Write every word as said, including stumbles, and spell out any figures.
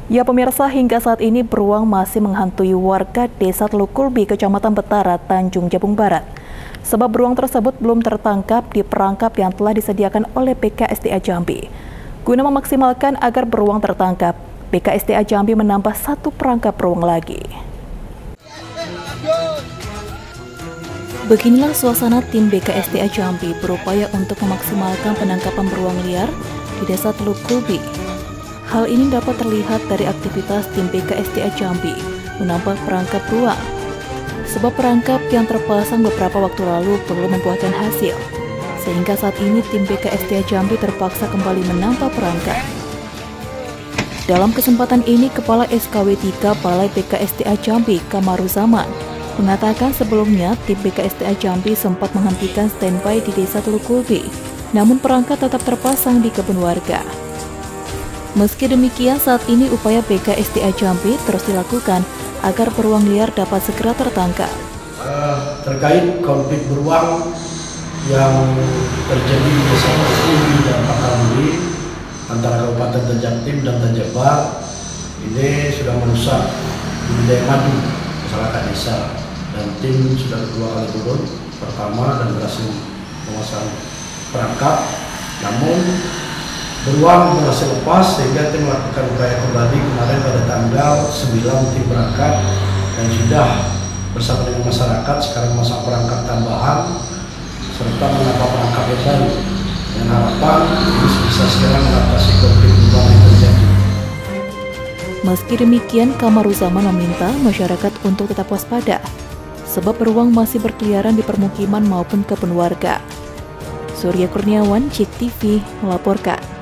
Ya pemirsa, hingga saat ini beruang masih menghantui warga Desa Teluk Kulbi, Kecamatan Betara, Tanjung Jabung Barat. Sebab beruang tersebut belum tertangkap di perangkap yang telah disediakan oleh B K S D A Jambi. Guna memaksimalkan agar beruang tertangkap, B K S D A Jambi menambah satu perangkap beruang lagi. Beginilah suasana tim B K S D A Jambi berupaya untuk memaksimalkan penangkapan beruang liar di Desa Teluk Kulbi. Hal ini dapat terlihat dari aktivitas tim B K S D A Jambi menambah perangkap beruang. Sebab perangkap yang terpasang beberapa waktu lalu belum membuahkan hasil, sehingga saat ini tim B K S D A Jambi terpaksa kembali menambah perangkap. Dalam kesempatan ini, Kepala S K W tiga Balai B K S D A Jambi, Kamaruzaman, mengatakan sebelumnya tim B K S D A Jambi sempat menghentikan standby di Desa Teluk Kulbi, namun perangkap tetap terpasang di kebun warga. Meski demikian, saat ini upaya B K S D A Jambi terus dilakukan agar beruang liar dapat segera tertangkap. Uh, terkait konflik beruang yang terjadi di Desa Teluk Kulbi dan Pakamuli antara Kabupaten Tanjung dan Tanjung Barat, ini sudah merusak budidaya madu masyarakat desa, dan tim sudah kedua kali turun pertama dan berhasil memasang perangkap, namun beruang berhasil lepas sehingga tim melakukan upaya kembali kemarin pada tanggal sembilan tim berangkat dan sudah bersama dengan masyarakat sekarang memasang perangkap tambahan serta menambah perangkap yang baru dengan harapan ini bisa segera mengatasi konflik beruang yang terjadi. Meski demikian, Kamaruzaman meminta masyarakat untuk tetap waspada sebab beruang masih berkeliaran di permukiman maupun kebun warga. Surya Kurniawan, C I K T V melaporkan.